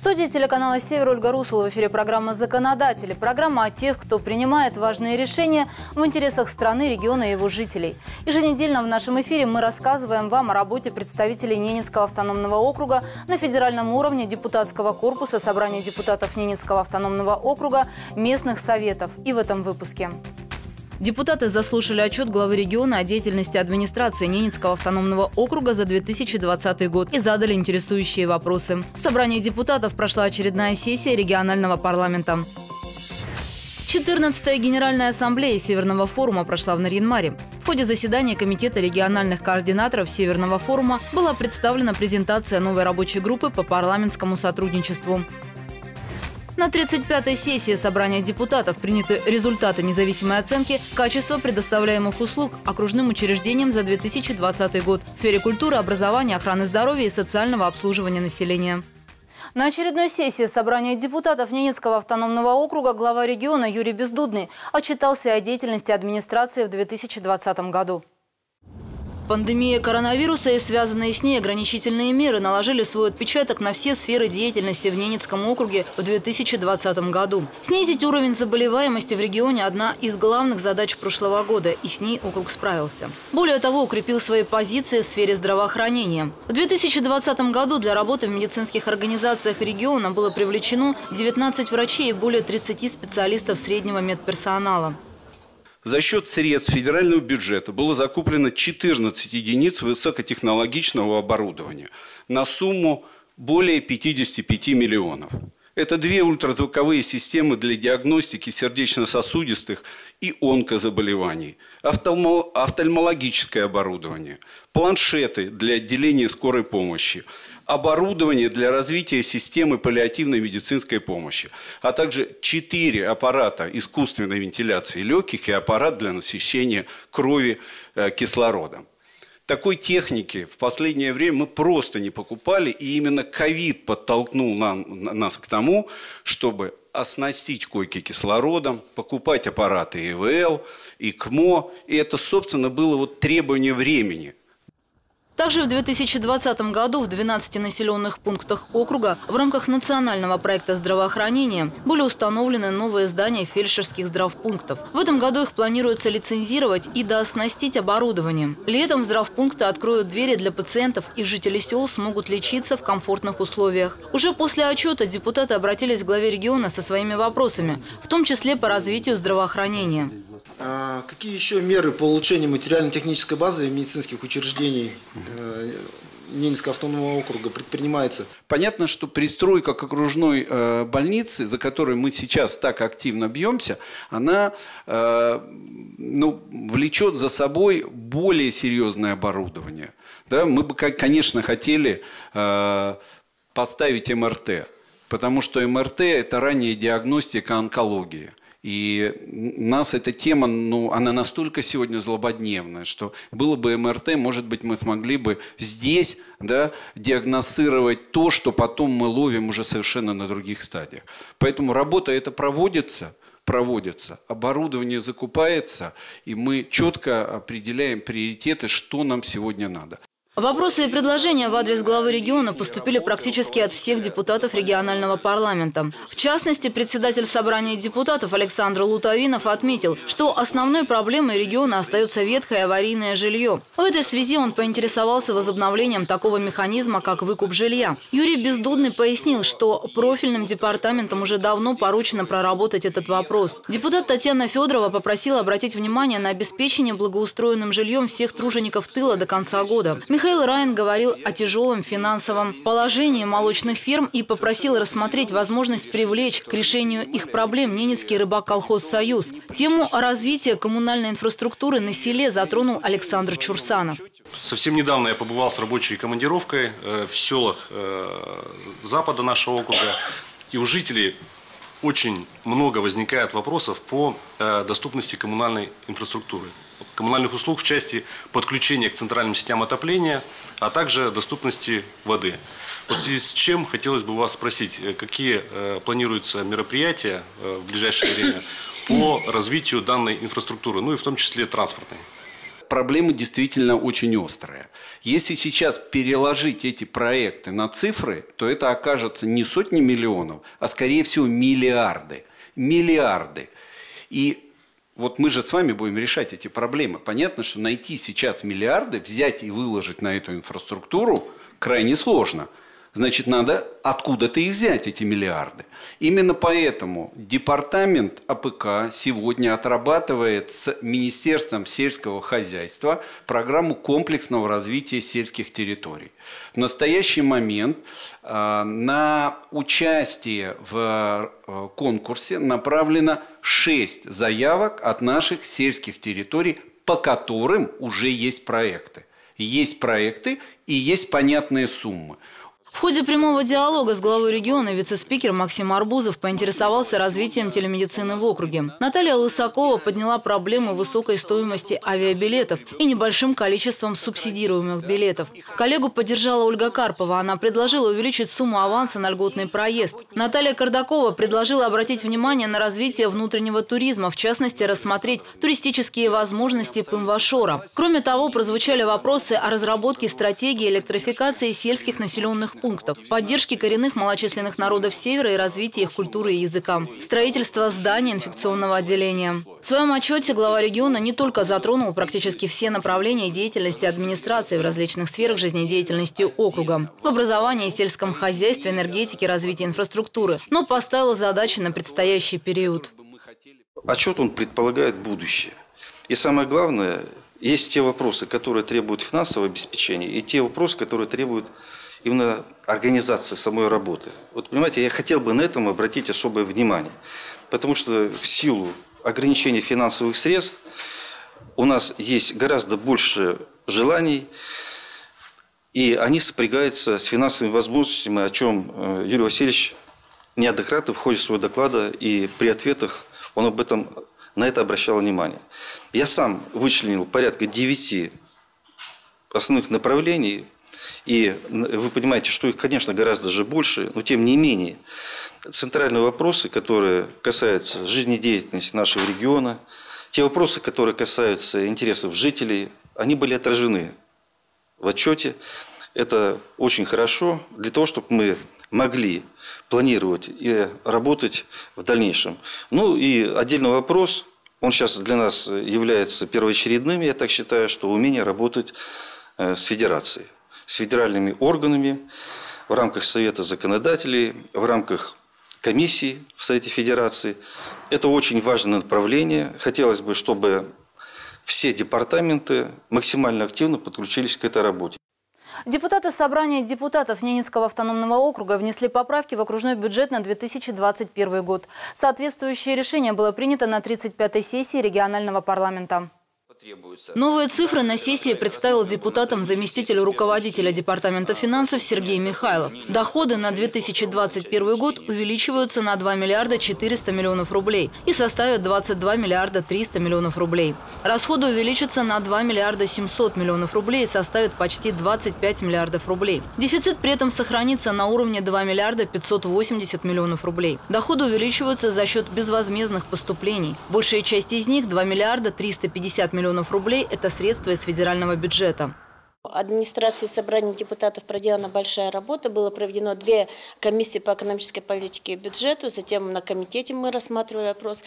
студии телеканала «Север» Ольга Русула. В эфире программа «Законодатели». Программа о тех, кто принимает важные решения в интересах страны, региона и его жителей. Еженедельно в нашем эфире мы рассказываем вам о работе представителей Ненецкого автономного округа на федеральном уровне, депутатского корпуса, собрания депутатов Ненецкого автономного округа, местных советов. И в этом выпуске. Депутаты заслушали отчет главы региона о деятельности администрации Ненецкого автономного округа за 2020 год и задали интересующие вопросы. В собрании депутатов прошла очередная сессия регионального парламента. 14-я Генеральная ассамблея Северного форума прошла в Нарьян-Маре. В ходе заседания Комитета региональных координаторов Северного форума была представлена презентация новой рабочей группы по парламентскому сотрудничеству. На 35-й сессии собрания депутатов приняты результаты независимой оценки качества предоставляемых услуг окружным учреждениям за 2020 год в сфере культуры, образования, охраны здоровья и социального обслуживания населения. На очередной сессии собрания депутатов Ненецкого автономного округа глава региона Юрий Бездудный отчитался о деятельности администрации в 2020 году. Пандемия коронавируса и связанные с ней ограничительные меры наложили свой отпечаток на все сферы деятельности в Ненецком округе в 2020 году. Снизить уровень заболеваемости в регионе – одна из главных задач прошлого года, и с ней округ справился. Более того, укрепил свои позиции в сфере здравоохранения. В 2020 году для работы в медицинских организациях региона было привлечено 19 врачей и более 30 специалистов среднего медперсонала. За счет средств федерального бюджета было закуплено 14 единиц высокотехнологичного оборудования на сумму более 55 миллионов. Это 2 ультразвуковые системы для диагностики сердечно-сосудистых и онкозаболеваний, офтальмологическое оборудование, планшеты для отделения скорой помощи, оборудование для развития системы паллиативной медицинской помощи, а также 4 аппарата искусственной вентиляции легких и аппарат для насыщения крови кислородом. Такой техники в последнее время мы просто не покупали, и именно ковид подтолкнул нас к тому, чтобы оснастить койки кислородом, покупать аппараты ИВЛ, ИКМО, и это, собственно, было требование времени. Также в 2020 году в 12 населенных пунктах округа в рамках национального проекта здравоохранения были установлены новые здания фельдшерских здравпунктов. В этом году их планируется лицензировать и дооснастить оборудованием. Летом здравпункты откроют двери для пациентов, и жители сел смогут лечиться в комфортных условиях. Уже после отчета депутаты обратились к главе региона со своими вопросами, в том числе по развитию здравоохранения. Какие еще меры по улучшению материально-технической базы медицинских учреждений Ненецкого автономного округа предпринимается? Понятно, что пристройка к окружной больнице, за которой мы сейчас так активно бьемся, она влечет за собой более серьезное оборудование. Да, мы бы, конечно, хотели поставить МРТ, потому что МРТ – это ранняя диагностика онкологии. И нас эта тема, она настолько сегодня злободневная, что было бы МРТ, может быть, мы смогли бы здесь диагностировать то, что потом мы ловим уже совершенно на других стадиях. Поэтому работа эта проводится, оборудование закупается, и мы четко определяем приоритеты, что нам сегодня надо. Вопросы и предложения в адрес главы региона поступили практически от всех депутатов регионального парламента. В частности, председатель собрания депутатов Александр Лутовинов отметил, что основной проблемой региона остается ветхое аварийное жилье. В этой связи он поинтересовался возобновлением такого механизма, как выкуп жилья. Юрий Бездудный пояснил, что профильным департаментам уже давно поручено проработать этот вопрос. Депутат Татьяна Федорова попросила обратить внимание на обеспечение благоустроенным жильем всех тружеников тыла до конца года. Михаил Райн говорил о тяжелом финансовом положении молочных ферм и попросил рассмотреть возможность привлечь к решению их проблем Ненецкий рыбак-колхоз-союз. Тему развития коммунальной инфраструктуры на селе затронул Александр Чурсанов. Совсем недавно я побывал с рабочей командировкой в селах запада нашего округа, и у жителей очень много возникает вопросов по доступности коммунальной инфраструктуры. Коммунальных услуг в части подключения к центральным сетям отопления, а также доступности воды. Вот в связи с чем хотелось бы вас спросить, какие планируются мероприятия в ближайшее время по развитию данной инфраструктуры, ну и в том числе транспортной? проблема действительно очень острая. Если сейчас переложить эти проекты на цифры, то это окажется не сотни миллионов, а скорее всего миллиарды. Миллиарды. И вот мы же с вами будем решать эти проблемы. Понятно, что найти сейчас миллиарды, взять и выложить на эту инфраструктуру крайне сложно. Значит, надо откуда-то и взять эти миллиарды. Именно поэтому департамент АПК сегодня отрабатывает с Министерством сельского хозяйства программу комплексного развития сельских территорий. В настоящий момент на участие в конкурсе направлено 6 заявок от наших сельских территорий, по которым уже есть проекты. Есть проекты и есть понятные суммы. В ходе прямого диалога с главой региона вице-спикер Максим Арбузов поинтересовался развитием телемедицины в округе. Наталья Лысакова подняла проблему высокой стоимости авиабилетов и небольшим количеством субсидируемых билетов. Коллегу поддержала Ольга Карпова. Она предложила увеличить сумму аванса на льготный проезд. Наталья Кардакова предложила обратить внимание на развитие внутреннего туризма, в частности, рассмотреть туристические возможности Пымвашора. Кроме того, прозвучали вопросы о разработке стратегии электрификации сельских населенных пунктов, поддержки коренных малочисленных народов Севера и развития их культуры и языка, строительство здания инфекционного отделения. В своем отчете глава региона не только затронул практически все направления деятельности администрации в различных сферах жизнедеятельности округа, в образовании, сельском хозяйстве, энергетике, развитии инфраструктуры, но поставил задачи на предстоящий период. Отчет он предполагает будущее. И самое главное, есть те вопросы, которые требуют финансового обеспечения, и те вопросы, которые требуют именно организации самой работы. Вот понимаете, я хотел бы на этом обратить особое внимание, потому что в силу ограничения финансовых средств у нас есть гораздо больше желаний, и они сопрягаются с финансовыми возможностями, о чем Юрий Васильевич неоднократно в ходе своего доклада и при ответах он на это обращал внимание. Я сам вычленил порядка 9 основных направлений. И вы понимаете, что их, конечно, гораздо же больше, но тем не менее, центральные вопросы, которые касаются жизнедеятельности нашего региона, те вопросы, которые касаются интересов жителей, они были отражены в отчете. Это очень хорошо для того, чтобы мы могли планировать и работать в дальнейшем. Ну и отдельный вопрос, он сейчас для нас является первоочередным, я так считаю, что умение работать с федерацией, с федеральными органами, в рамках Совета законодателей, в рамках комиссии в Совете Федерации. Это очень важное направление. Хотелось бы, чтобы все департаменты максимально активно подключились к этой работе. Депутаты Собрания депутатов Ненецкого автономного округа внесли поправки в окружной бюджет на 2021 год. Соответствующее решение было принято на 35-й сессии регионального парламента. Новые цифры на сессии представил депутатам заместитель руководителя Департамента финансов Сергей Михайлов. Доходы на 2021 год увеличиваются на 2 миллиарда 400 миллионов рублей и составят 22 миллиарда 300 миллионов рублей. Расходы увеличатся на 2 миллиарда 700 миллионов рублей и составят почти 25 миллиардов рублей. Дефицит при этом сохранится на уровне 2 миллиарда 580 миллионов рублей. Доходы увеличиваются за счет безвозмездных поступлений. Большая часть из них, 2 миллиарда 350 миллионов рублей, это средства из федерального бюджета. Администрации собрания депутатов проделана большая работа. Было проведено 2 комиссии по экономической политике и бюджету. Затем на комитете мы рассматривали вопрос.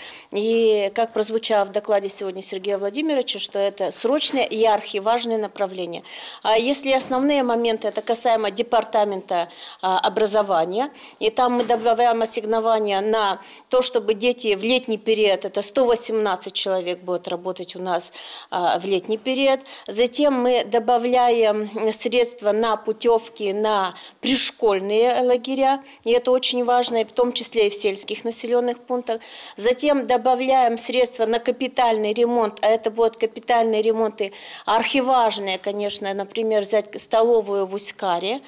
И как прозвучало в докладе сегодня Сергея Владимировича, что это срочные и архиважные направления. А если основные моменты, это касаемо департамента образования. И там мы добавляем ассигнования на то, чтобы дети в летний период, это 118 человек будут работать у нас в летний период. Затем мы добавляем средства на путевки на пришкольные лагеря, и это очень важно, в том числе и в сельских населенных пунктах. Затем добавляем средства на капитальный ремонт, а это будут капитальные ремонты архиважные, конечно, например, взять столовую в Уськаре.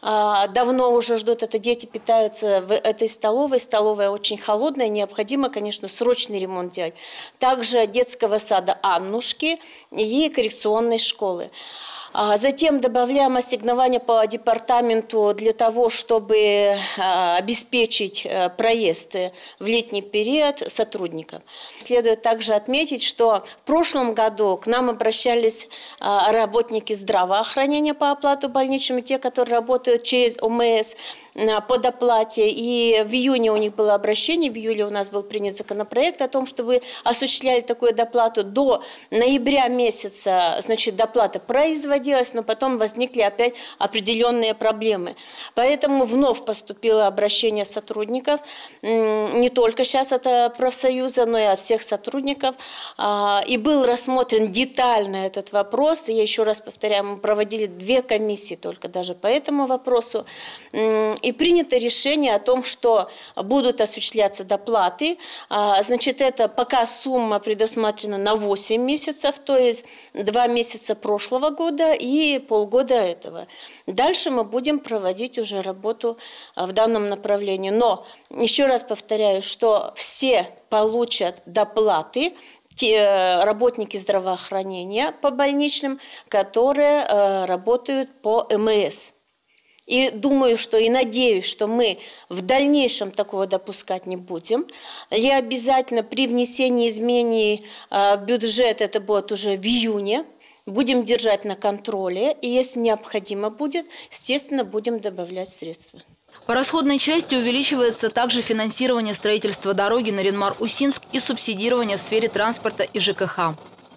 Давно уже ждут это, дети питаются в этой столовой, столовая очень холодная, необходимо, конечно, срочный ремонт делать. Также детского сада Аннушки и коррекционной школы. Затем добавляем ассигнования по департаменту для того, чтобы обеспечить проезд в летний период сотрудников. Следует также отметить, что в прошлом году к нам обращались работники здравоохранения по оплату больничным, те, которые работают через ОМС по доплате. И в июне у них было обращение, в июле у нас был принят законопроект о том, чтобы осуществляли такую доплату. До ноября месяца, значит, доплата производилась, но потом возникли опять определенные проблемы. Поэтому вновь поступило обращение сотрудников, не только сейчас от профсоюза, но и от всех сотрудников. И был рассмотрен детально этот вопрос. Я еще раз повторяю, мы проводили 2 комиссии только даже по этому вопросу. И принято решение о том, что будут осуществляться доплаты. Значит, это пока сумма предусмотрена на 8 месяцев, то есть 2 месяца прошлого года и полгода этого. Дальше мы будем проводить уже работу в данном направлении. Но еще раз повторяю, что все получат доплаты, те работники здравоохранения по больничным, которые работают по МС. И думаю, что и надеюсь, что мы в дальнейшем такого допускать не будем. И обязательно при внесении изменений в бюджет, это будет уже в июне, будем держать на контроле. И если необходимо будет, естественно, будем добавлять средства. По расходной части увеличивается также финансирование строительства дороги Нарьян-Мар-Усинск и субсидирование в сфере транспорта и ЖКХ.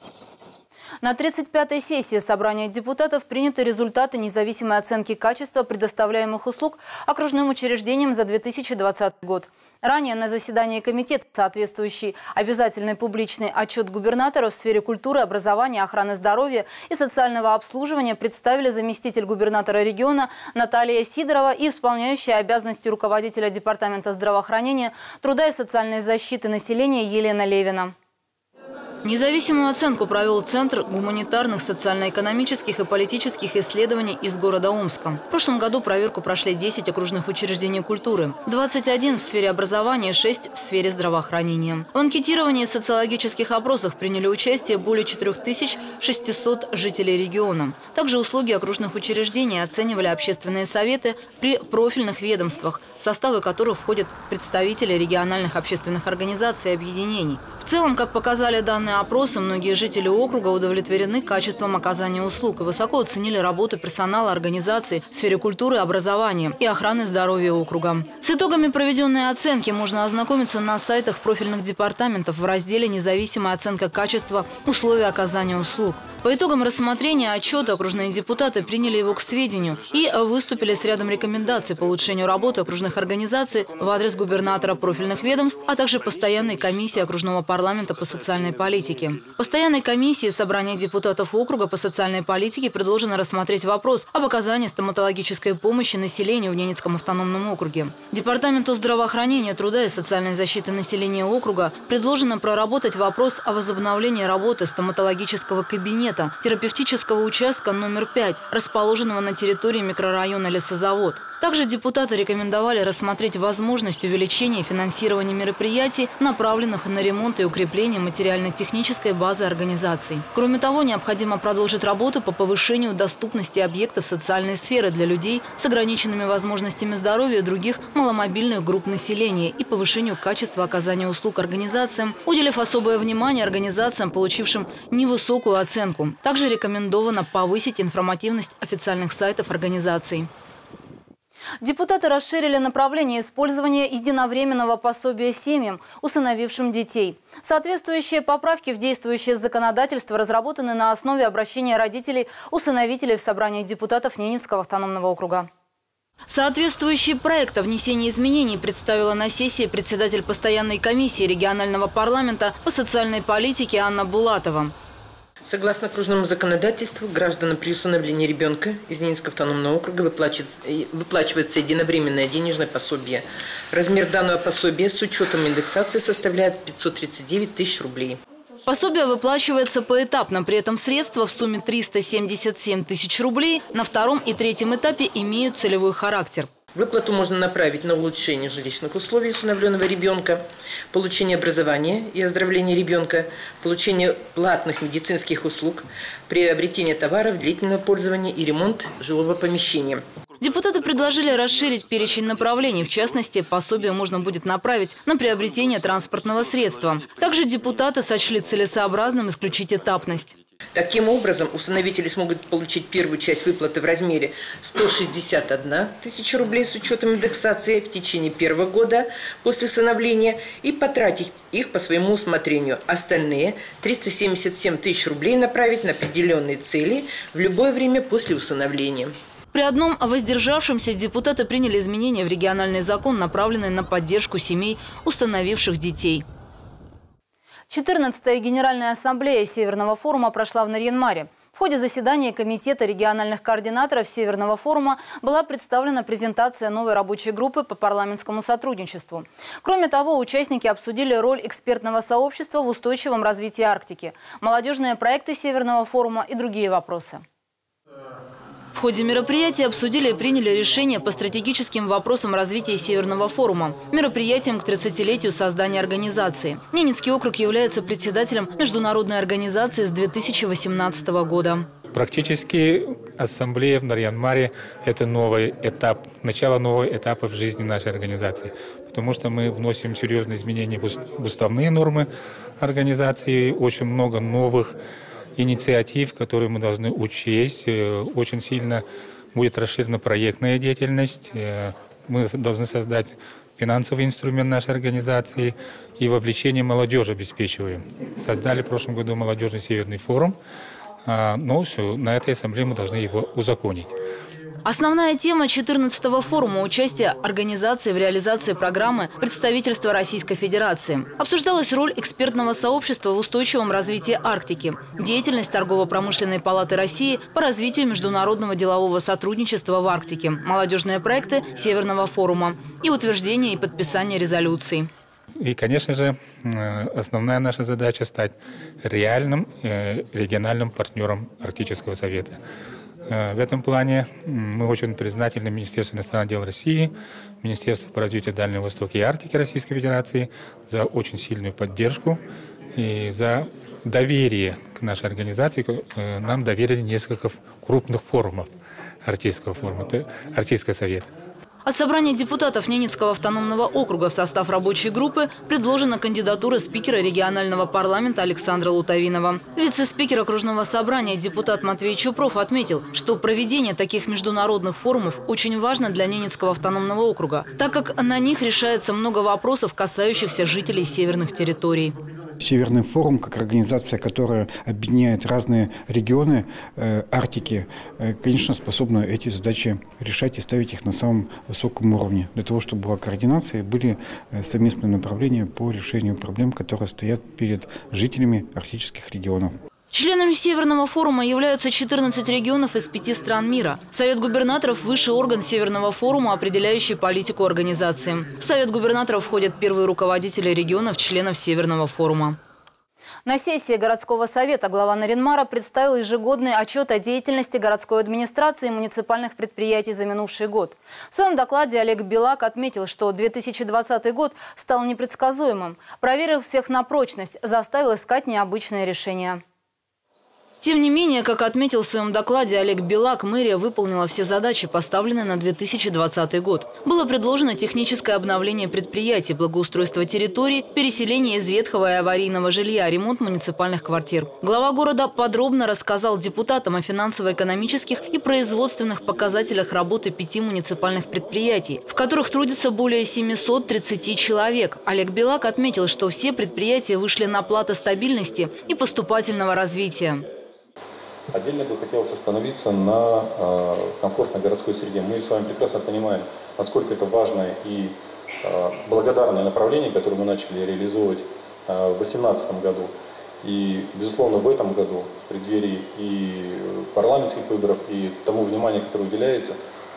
На 35-й сессии собрания депутатов приняты результаты независимой оценки качества предоставляемых услуг окружным учреждениям за 2020 год. Ранее на заседании комитета соответствующий обязательный публичный отчет губернатора в сфере культуры, образования, охраны здоровья и социального обслуживания представили заместитель губернатора региона Наталья Сидорова и исполняющая обязанности руководителя департамента здравоохранения, труда и социальной защиты населения Елена Левина. Независимую оценку провел Центр гуманитарных, социально-экономических и политических исследований из города Омска. В прошлом году проверку прошли 10 окружных учреждений культуры, 21 в сфере образования, 6 в сфере здравоохранения. В анкетировании и социологических опросах приняли участие более 4600 жителей региона. Также услуги окружных учреждений оценивали общественные советы при профильных ведомствах, в составы которых входят представители региональных общественных организаций и объединений. В целом, как показали данные опроса, многие жители округа удовлетворены качеством оказания услуг и высоко оценили работу персонала организаций в сфере культуры, образования и охраны здоровья округа. С итогами проведенной оценки можно ознакомиться на сайтах профильных департаментов в разделе «Независимая оценка качества условий оказания услуг». По итогам рассмотрения отчета окружные депутаты приняли его к сведению и выступили с рядом рекомендаций по улучшению работы окружных организаций в адрес губернатора, профильных ведомств, а также постоянной комиссии окружного парламента по социальной политике. Постоянной комиссии собрания депутатов округа по социальной политике предложено рассмотреть вопрос об оказании стоматологической помощи населению в Ненецком автономном округе. Департаменту здравоохранения, труда и социальной защиты населения округа предложено проработать вопрос о возобновлении работы стоматологического кабинета терапевтического участка номер 5, расположенного на территории микрорайона Лесозавод. Также депутаты рекомендовали рассмотреть возможность увеличения финансирования мероприятий, направленных на ремонт и укрепление материально-технической базы организаций. Кроме того, необходимо продолжить работу по повышению доступности объектов социальной сферы для людей с ограниченными возможностями здоровья и других маломобильных групп населения и повышению качества оказания услуг организациям, уделив особое внимание организациям, получившим невысокую оценку. Также рекомендовано повысить информативность официальных сайтов организаций. Депутаты расширили направление использования единовременного пособия семьям, усыновившим детей. Соответствующие поправки в действующее законодательство разработаны на основе обращения родителей-усыновителей в собрании депутатов Ненецкого автономного округа. Соответствующий проект о внесении изменений представила на сессии председатель постоянной комиссии регионального парламента по социальной политике Анна Булатова. Согласно окружному законодательству, гражданам при усыновлении ребенка из Ненецкого автономного округа выплачивается единовременное денежное пособие. Размер данного пособия с учетом индексации составляет 539 тысяч рублей. Пособие выплачивается поэтапно, при этом средства в сумме 377 тысяч рублей на втором и третьем этапе имеют целевой характер. Выплату можно направить на улучшение жилищных условий усыновленного ребенка, получение образования и оздоровления ребенка, получение платных медицинских услуг, приобретение товаров длительного пользования и ремонт жилого помещения. Депутаты предложили расширить перечень направлений. В частности, пособие можно будет направить на приобретение транспортного средства. Также депутаты сочли целесообразным исключить этапность. Таким образом, усыновители смогут получить первую часть выплаты в размере 161 тысяча рублей с учетом индексации в течение первого года после усыновления и потратить их по своему усмотрению. Остальные 377 тысяч рублей направить на определенные цели в любое время после усыновления. При одном воздержавшемся депутаты приняли изменения в региональный закон, направленные на поддержку семей, усыновивших детей. 14-я Генеральная ассамблея Северного форума прошла в Нарьян-Маре. В ходе заседания Комитета региональных координаторов Северного форума была представлена презентация новой рабочей группы по парламентскому сотрудничеству. Кроме того, участники обсудили роль экспертного сообщества в устойчивом развитии Арктики, молодежные проекты Северного форума и другие вопросы. В ходе мероприятия обсудили и приняли решения по стратегическим вопросам развития Северного форума, мероприятием к 30-летию создания организации. Ненецкий округ является председателем международной организации с 2018 года. Практически ассамблея в Нарьян-Маре – это новый этап, начало нового этапа в жизни нашей организации. Потому что мы вносим серьезные изменения в уставные нормы организации, очень много новых инициатив, которые мы должны учесть. Очень сильно будет расширена проектная деятельность. Мы должны создать финансовый инструмент нашей организации и вовлечение молодежи обеспечиваем. Создали в прошлом году молодежный Северный форум, но все, на этой ассамблее мы должны его узаконить. Основная тема 14-го форума – участие организации в реализации программы представительства Российской Федерации. Обсуждалась роль экспертного сообщества в устойчивом развитии Арктики, деятельность Торгово-промышленной палаты России по развитию международного делового сотрудничества в Арктике, молодежные проекты Северного форума и утверждение и подписание резолюций. И, конечно же, основная наша задача – стать реальным региональным партнером Арктического совета. В этом плане мы очень признательны Министерству иностранных дел России, Министерству по развитию Дальнего Востока и Арктики Российской Федерации за очень сильную поддержку и за доверие к нашей организации. Нам доверили несколько крупных форумов Арктического форума, Арктического совета. От собрания депутатов Ненецкого автономного округа в состав рабочей группы предложена кандидатура спикера регионального парламента Александра Лутовинова. Вице-спикер окружного собрания депутат Матвей Чупров отметил, что проведение таких международных форумов очень важно для Ненецкого автономного округа, так как на них решается много вопросов, касающихся жителей северных территорий. Северный форум, как организация, которая объединяет разные регионы Арктики, конечно, способна эти задачи решать и ставить их на самом высоком уровне, для того, чтобы была координация и были совместные направления по решению проблем, которые стоят перед жителями арктических регионов. Членами Северного форума являются 14 регионов из 5 стран мира. Совет губернаторов – высший орган Северного форума, определяющий политику организации. В Совет губернаторов входят первые руководители регионов, членов Северного форума. На сессии городского совета глава Нарьян-Мара представил ежегодный отчет о деятельности городской администрации и муниципальных предприятий за минувший год. В своем докладе Олег Белак отметил, что 2020 год стал непредсказуемым, проверил всех на прочность, заставил искать необычные решения. Тем не менее, как отметил в своем докладе Олег Белак, мэрия выполнила все задачи, поставленные на 2020 год. Было предложено техническое обновление предприятий, благоустройство территорий, переселение из ветхого и аварийного жилья, ремонт муниципальных квартир. Глава города подробно рассказал депутатам о финансово-экономических и производственных показателях работы 5 муниципальных предприятий, в которых трудится более 730 человек. Олег Белак отметил, что все предприятия вышли на плато стабильности и поступательного развития. Отдельно бы хотелось остановиться на комфортной городской среде. Мы с вами прекрасно понимаем, насколько это важное и благодарное направление, которое мы начали реализовывать в 2018 году. И, безусловно, в этом году, в преддверии и парламентских выборов, и тому вниманию, которое уделяется,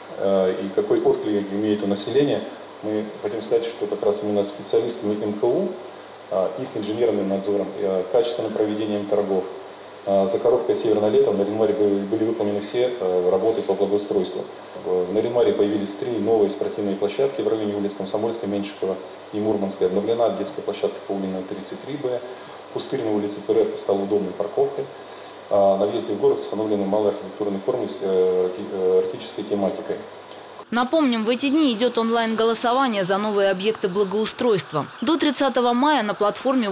и какой отклик имеет у населения, мы хотим сказать, что как раз именно специалистами МКУ, их инженерным надзором, качественным проведением торгов, За короткое северное лето в Нарьян-Маре были выполнены все работы по благоустройству. В Нарьян-Маре появились 3 новые спортивные площадки в районе улиц Комсомольской, Меньшикова и Мурманской. Обновлена детская площадка по Улиной 33Б. Пустырь на улице ПРФ стал удобной парковкой. На въезде в город установлены малые архитектурные формы с арктической тематикой. Напомним, в эти дни идет онлайн-голосование за новые объекты благоустройства. До 30 мая на платформе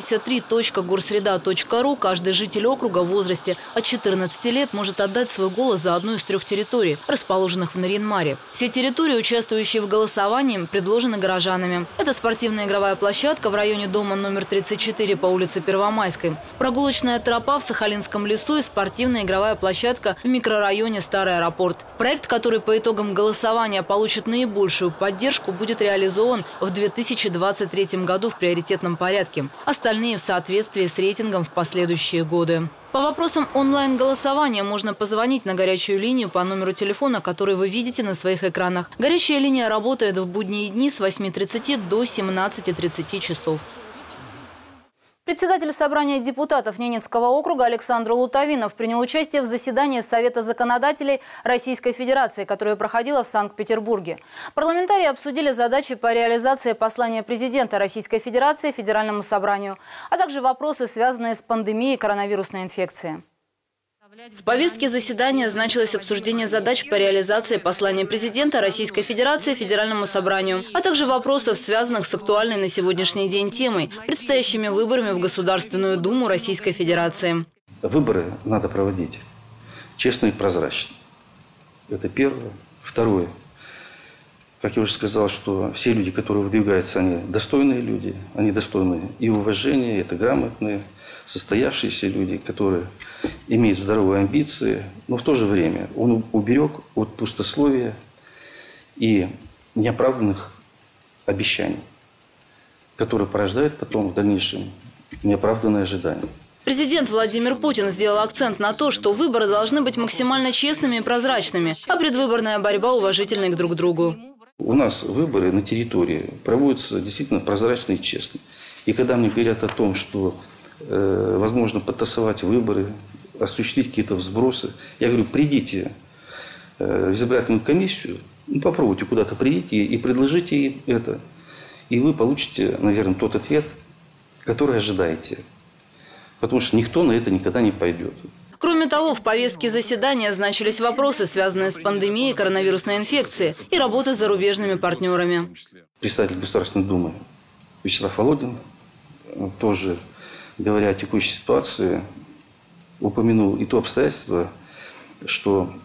83.горсреда.ру каждый житель округа в возрасте от 14 лет может отдать свой голос за одну из 3 территорий, расположенных в Нарьян-Маре. Все территории, участвующие в голосовании, предложены горожанами. Это спортивная игровая площадка в районе дома номер 34 по улице Первомайской, прогулочная тропа в Сахалинском лесу и спортивная игровая площадка в микрорайоне Старый аэропорт. Проект, который по итогам голосования получит наибольшую поддержку, будет реализован в 2023 году в приоритетном порядке. Остальные в соответствии с рейтингом в последующие годы. По вопросам онлайн-голосования можно позвонить на горячую линию по номеру телефона, который вы видите на своих экранах. Горячая линия работает в будние дни с 8:30 до 17:30 часов. Председатель собрания депутатов Ненецкого округа Александр Лутовинов принял участие в заседании Совета законодателей Российской Федерации, которое проходило в Санкт-Петербурге. Парламентарии обсудили задачи по реализации послания президента Российской Федерации Федеральному собранию, а также вопросы, связанные с пандемией коронавирусной инфекции. В повестке заседания значилось обсуждение задач по реализации послания президента Российской Федерации Федеральному собранию, а также вопросов, связанных с актуальной на сегодняшний день темой – предстоящими выборами в Государственную Думу Российской Федерации. Выборы надо проводить честно и прозрачно. Это первое. Второе. Как я уже сказал, что все люди, которые выдвигаются, они достойные люди, они достойны и уважения, это грамотные, состоявшиеся люди, которые имеют здоровые амбиции, но в то же время он уберег от пустословия и неоправданных обещаний, которые порождают потом в дальнейшем неоправданные ожидания. Президент Владимир Путин сделал акцент на то, что выборы должны быть максимально честными и прозрачными, а предвыборная борьба уважительной друг к другу. У нас выборы на территории проводятся действительно прозрачно и честно. И когда мне говорят о том, что возможно подтасовать выборы, осуществить какие-то взбросы, я говорю, придите в избирательную комиссию, попробуйте куда-то придите и предложите им это. И вы получите, наверное, тот ответ, который ожидаете. Потому что никто на это никогда не пойдет. Кроме того, в повестке заседания значились вопросы, связанные с пандемией коронавирусной инфекции и работой с зарубежными партнерами. Председатель Государственной Думы Вячеслав Володин, тоже говоря о текущей ситуации, упомянул и то обстоятельство, что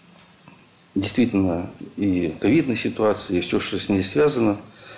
действительно и ковидная ситуация, и все, что с ней связано,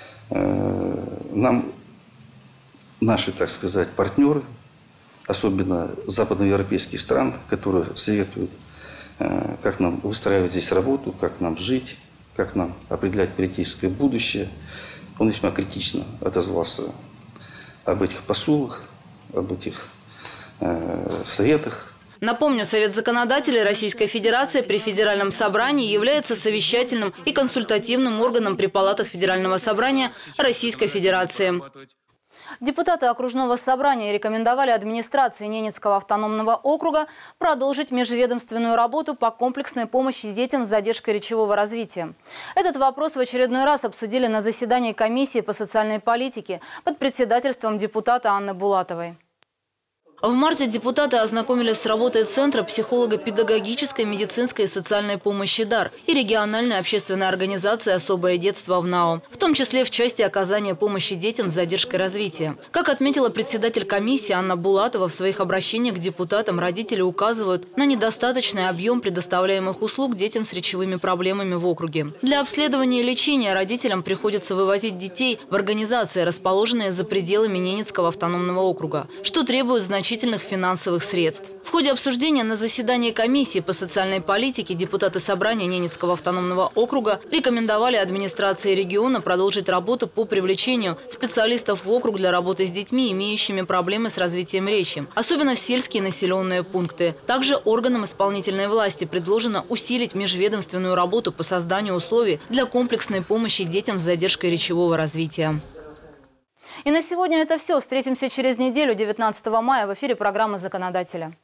нам наши, так сказать, партнеры, особенно западноевропейских стран, которые советуют, как нам выстраивать здесь работу, как нам жить, как нам определять политическое будущее, он весьма критично отозвался об этих посулах, об этих советах. Напомню, Совет законодателей Российской Федерации при Федеральном собрании является совещательным и консультативным органом при палатах Федерального собрания Российской Федерации. Депутаты окружного собрания рекомендовали администрации Ненецкого автономного округа продолжить межведомственную работу по комплексной помощи детям с задержкой речевого развития. Этот вопрос в очередной раз обсудили на заседании комиссии по социальной политике под председательством депутата Анны Булатовой. В марте депутаты ознакомились с работой Центра психолого-педагогической, медицинской и социальной помощи «Дар» и региональной общественной организации «Особое детство» в НАО, в том числе в части оказания помощи детям с задержкой развития. Как отметила председатель комиссии Анна Булатова, в своих обращениях к депутатам родители указывают на недостаточный объем предоставляемых услуг детям с речевыми проблемами в округе. Для обследования и лечения родителям приходится вывозить детей в организации, расположенные за пределами Ненецкого автономного округа, что требует значительных финансовых средств. В ходе обсуждения на заседании комиссии по социальной политике депутаты собрания Ненецкого автономного округа рекомендовали администрации региона продолжить работу по привлечению специалистов в округ для работы с детьми, имеющими проблемы с развитием речи, особенно в сельские населенные пункты. Также органам исполнительной власти предложено усилить межведомственную работу по созданию условий для комплексной помощи детям с задержкой речевого развития. И на сегодня это все. Встретимся через неделю, 19 мая, в эфире программы «Законодателя».